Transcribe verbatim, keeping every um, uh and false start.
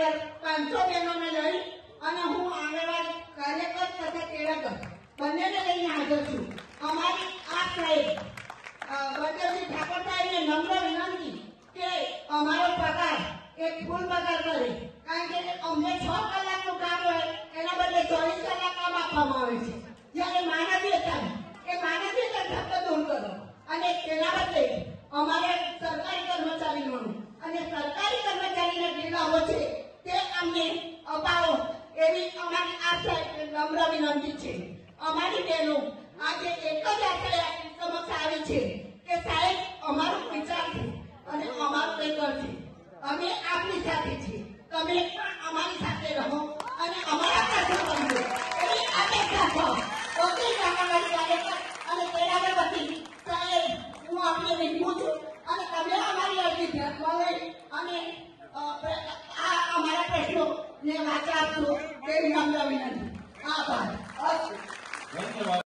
બરાબર પાંચસો બહેનોને લઈ અને હું આંગણવાડી કાર્યકર તથા કેળવકર બંનેને લઈને હાજર છું. અમારી આ સાહેબ બળદેવજી ઠાકોર સાહેબને નમ્ર વિનંતી કે અમારો પગાર એક ફૂલ પગાર કરે, કારણ કે અમને છ કલાકનું કામ હોય એના બદલે ચોવીસ કલાક કામ આપવામાં આવે છે. જ્યારે માનવ વેતન એ માનવ વેતન ફક્ત દૂર કરો અને તેના બદલે અમારે સરકારી કર્મચારીઓનું અને સરકારી કર્મચારીના જે લાભો છે તે અમને અપાવો એવી અમારી આ નમ્ર વિનંતી છે. અમારી બહેનો આજે એક જ આશરે સમક્ષ આવી છે કે સાહેબ અમારું વિચાર છે અને અમારું કંઈ કરશે. અમે આપની સાથે છીએ, તમે પણ અમારી સાથે રહો અને અમારા પ્રશ્નો સમજો એવી અપેક્ષા છો. ઓકે આંગણવાડી કાર્યકર અને કેળવકર વતી સાહેબ હું આપને વિનવું છું અને તમે અમારી અરજી ધ્યાનમાં લઈ અને આ અમારા પ્રશ્નોને વાચા આપશો તેવી નમ્ર વિનંતી. આભાર.